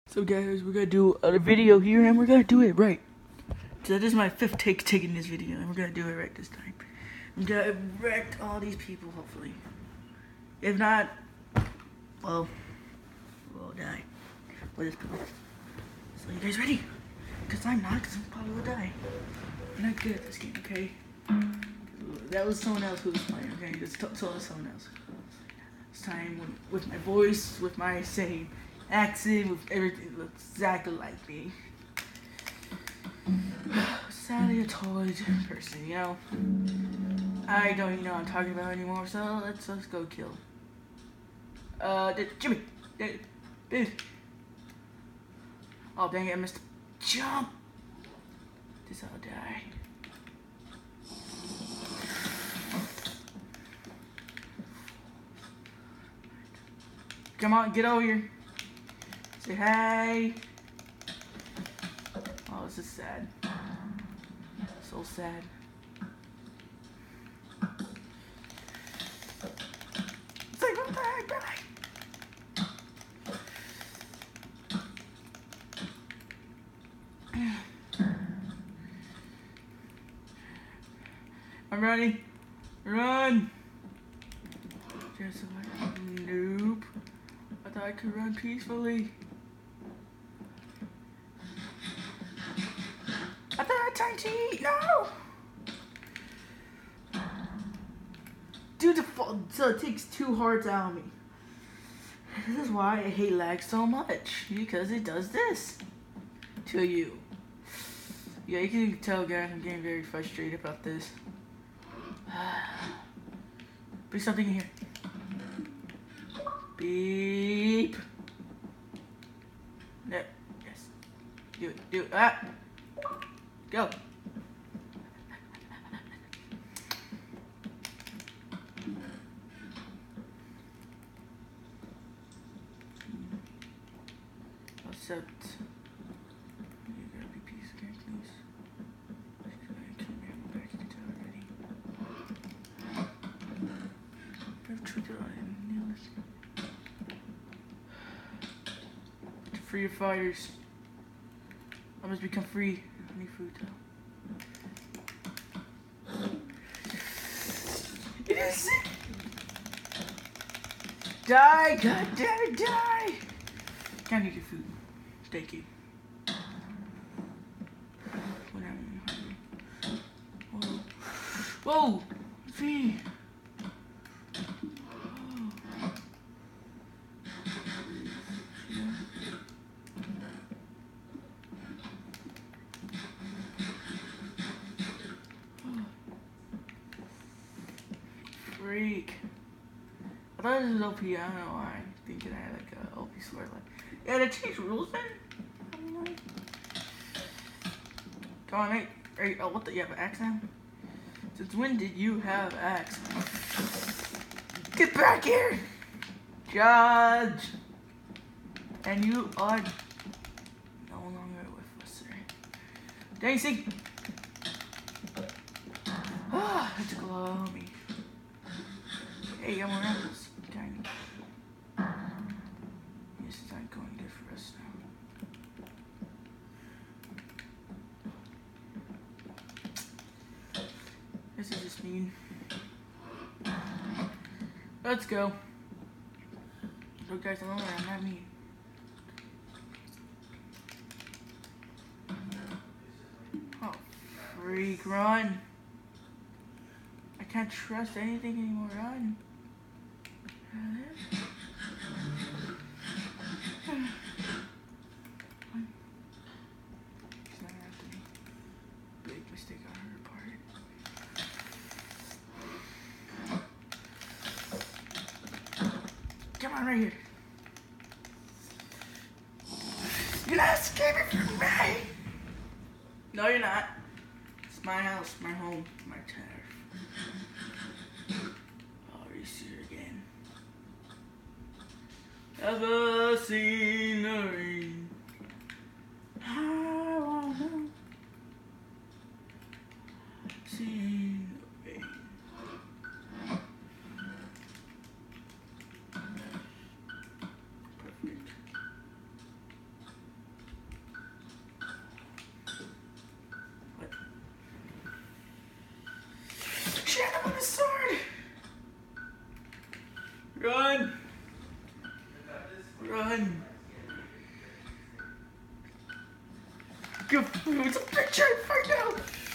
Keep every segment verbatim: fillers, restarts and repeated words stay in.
So guys, we're gonna do a video here and we're gonna do it right. So this is my fifth take taking this video and we're gonna do it right this time. I'm gonna wreck all these people hopefully. If not, well, we'll die. With this people. So you guys ready? Cause I'm not, cause I probably will die. I'm not good at this game, okay? That was someone else who was playing, okay? This t- so was someone else. This time with, with my voice, with my saying, accent, with everything looks exactly like me. Sadly a toy person, you know. I don't even know what I'm talking about anymore, so let's let's go kill. Uh, Jimmy, dude. Oh dang it, I missed the jump. This I'll die. Come on, get over here. Say hi. Oh, this is sad. So sad. Say goodbye, bye. I'm running. Run. Just like noob. I thought I could run peacefully. I thought I had time to eat. No! Dude, the so it takes two hearts out of me. This is why I hate lag so much. Because it does this to you. Yeah, you can tell, guys, I'm getting very frustrated about this. Put something in here. Beep. There. Yes. Do it. Do it. Ah. Go. Except. You gotta be peace again, please. I can't remember back into already. I've triggered on it. Free your fighters. I must become free. I need food though. It is. Die! God damn it! Die! I need your food. Thank you. Whoa! Whoa! Free. Freak. I thought this was O P, I don't know why. I'm thinking I had like a O P sword. Like, yeah, they changed rules then? I don't know. Come on, mate. Hey, oh, what the? You have an axe now? Since when did you have axe? Get back here! Judge! And you are no longer with us, sir. Daisy! Ah, it's gloomy. Hey, I'm around this tiny. This is not going good for us now. This is just mean. Let's go. So guys, I'm over, I'm not mean. Oh, freak, run. I can't trust anything anymore, run. Big mistake on her part. Come on, right here. You're not escaping from me! No, you're not. It's my house, my home, my turf. Oh, you see her again. Ever seen the rain? I wanna see the rain. Perfect. Good food. It's a picture right now.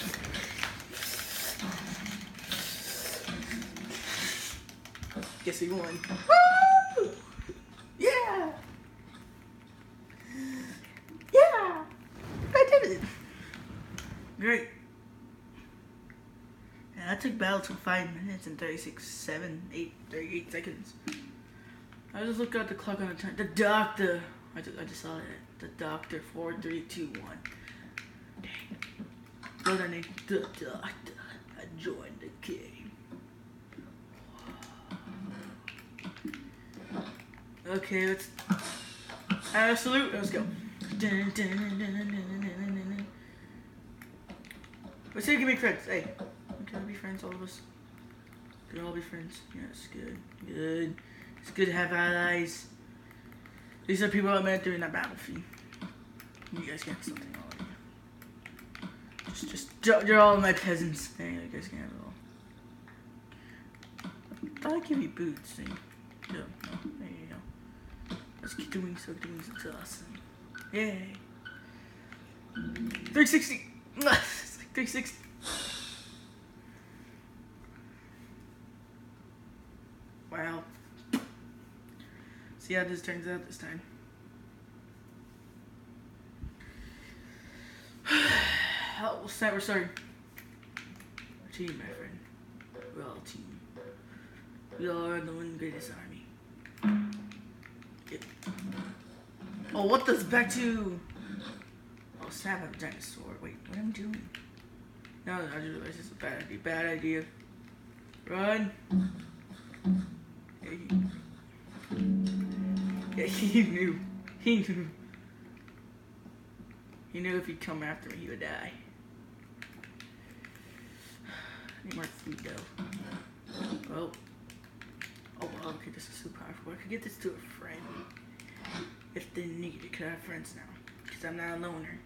Guess he won. Woo! Yeah! Yeah! I did it! Great. Yeah, that took about five minutes and thirty-six, seven, eight, thirty-eight seconds. I just looked at the clock on the time. The doctor! I just, I just saw it. The doctor, four, three, two, one. Dang. What's her name? The doctor. I joined the game. Okay, let's have a salute. Let's go. Let's see if we can make friends. Hey, can we be friends, all of us? Can we all be friends? Yes, good. Good. It's good to have allies. These are people I met during that battlefield. You guys can have something already. Just, just, you're all my peasants. Hey, you guys can have it all. I thought I'd give you boots. See? No, no, there you go. Let's keep doing so, doing so, it's awesome. Yay. three sixty. three sixty. Wow. See how this turns out this time. Oh, we'll start, we're starting. Team, my friend. We're all a team. We all are the one greatest army. Get. Oh, what the? Back to. Oh, snap! I have a dinosaur. Wait, what am I doing? No, I just realized it's a bad idea. Bad idea. Run. Yeah, he, yeah, he knew. He knew. He knew if he'd come after me, he would die. I need more food, though. Oh. Oh, wow, okay, this is so powerful. I could get this to a friend. If they need it, could I have friends now? Because I'm not a loner.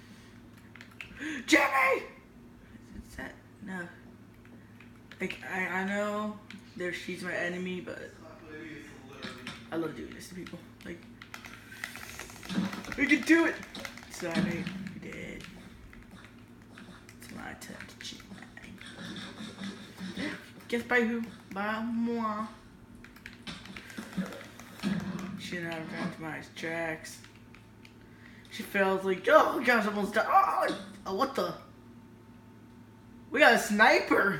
Jimmy! Is that? No. Like, I, I know there she's my enemy, but I love doing this to people. Like, we can do it! Sorry, we did. It's my turn to cheat. Guess by who? By moi. She didn't have gone to my tracks. She felt like, oh gosh, I almost died. Oh, oh, what the? We got a sniper.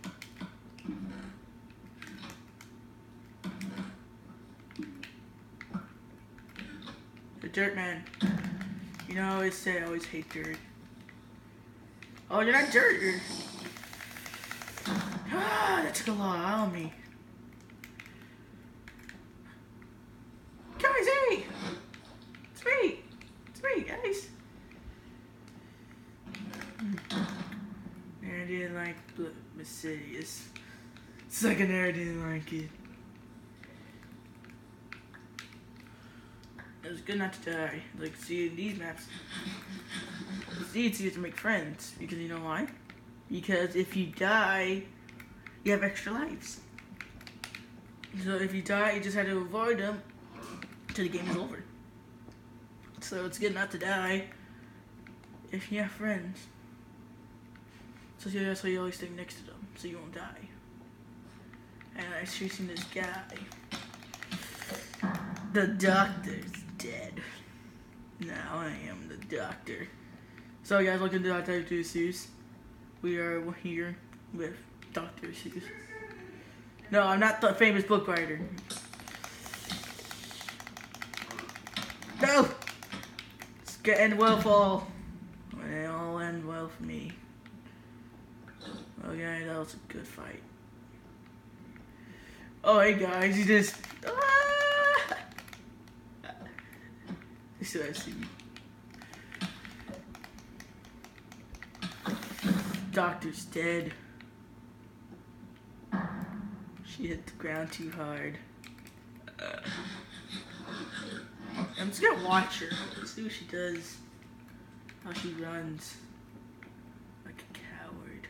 The dirt man. You know, I always say I always hate dirt. Oh, you're not dirt. You're... Ah, that took a lot out of me. Guys, hey! It's me! It's me, guys! I didn't like Mercedes. Second I didn't like it. It was good not to die. Like, see, in these maps, it's easier to make friends. Because you know why? Because if you die, you have extra lives. So if you die, you just have to avoid them until the game is over. So it's good not to die if you have friends. So yeah, that's why you always stay next to them, so you won't die. And I was chasing this guy. The doctor's dead. Now I am the doctor. So guys, welcome to Doctor Seuss. We are here with Doctor Seuss. No, I'm not the famous book writer. No! It's gonna end well for all. It'll all end well for me. Okay, that was a good fight. Oh, hey guys, you just... Ah! This is what I see. Doctor's dead. She hit the ground too hard. Uh, I'm just gonna watch her. Let's see what she does. How she runs. Like a coward.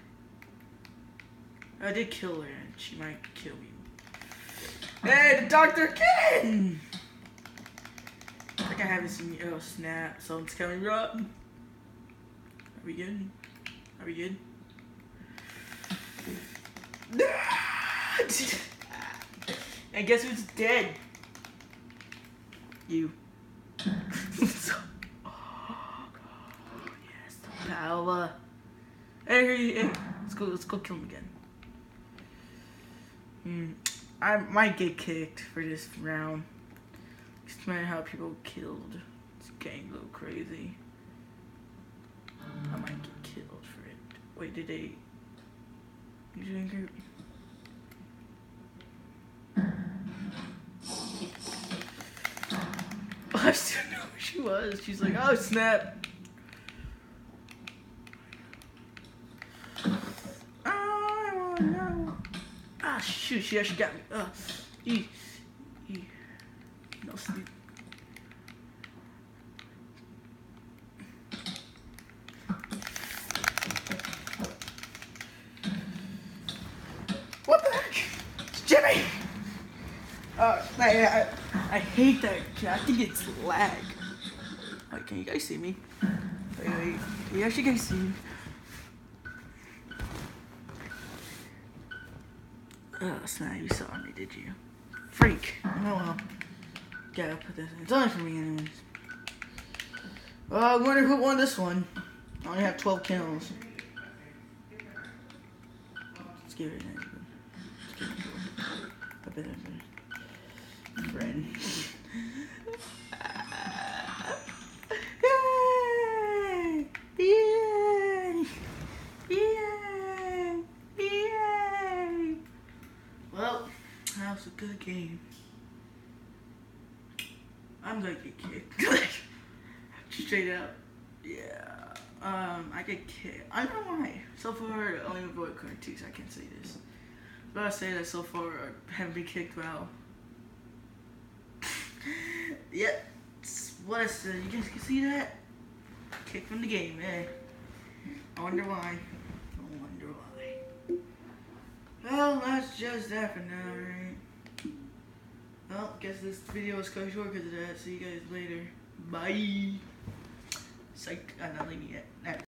I did kill her and she might kill me. Hey, the doctor again! I think I haven't seen you. Oh, snap. Someone's coming up. we good? Are we good? And guess who's dead? You. So, oh, yes, the power. Hey, hey, let's go. Let's go kill him again. Hmm. I might get kicked for this round. Just imagine how people killed. This gang go crazy. I might get killed for it. Wait, did they? You didn't group? Oh, I still know who she was. She's like, oh snap. I wanna know. Ah shoot, she actually got me. Uh, e, e. No sleep. What the heck? It's Jimmy! Uh, I, I, I hate that. I think it's lag. Wait, can you guys see me? Wait, wait. Can you actually guys see me? Oh, snap, you saw me, did you? Freak. Oh well. Gotta put this in. It's only for me anyways. Well, I wonder who won this one. I only have twelve kills. Let's give it a a bit of a friend. Yay! Yay! Yay! Yay! Well, that was a good game. I'm gonna get kicked. Straight up. Yeah. Um, I get kicked. I don't know why. So far, I only avoid cartoons. I can't say this. But I say that so far, I haven't been kicked well. Yeah. What I said. You guys can see that? Kicked from the game, eh? I wonder why. I wonder why. Well, that's just that for now, right? Well, guess this video is cut short because of that. See you guys later. Bye. Psych. I'm not leaving yet.